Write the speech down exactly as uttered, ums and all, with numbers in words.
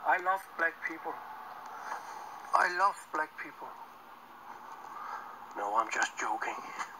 I love black people. I love black people. No, I'm just joking.